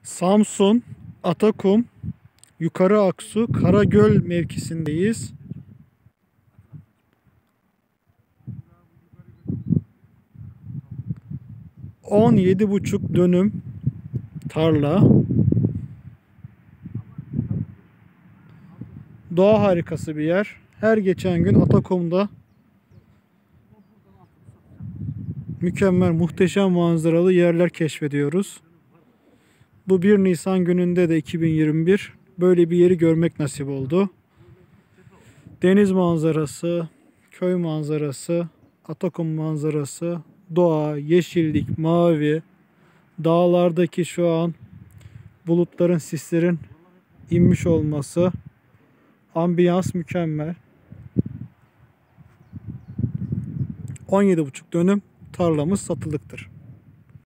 Samsun, Atakum, Yukarı Aksu, Karagöl mevkisindeyiz. 17,5 dönüm tarla. Doğa harikası bir yer. Her geçen gün Atakum'da mükemmel, muhteşem manzaralı yerler keşfediyoruz. Bu 1 Nisan gününde de 2021 böyle bir yeri görmek nasip oldu. Deniz manzarası, köy manzarası, Atakum manzarası, doğa, yeşillik, mavi, dağlardaki şu an bulutların, sislerin inmiş olması, ambiyans mükemmel. 17,5 dönüm tarlamız satılıktır.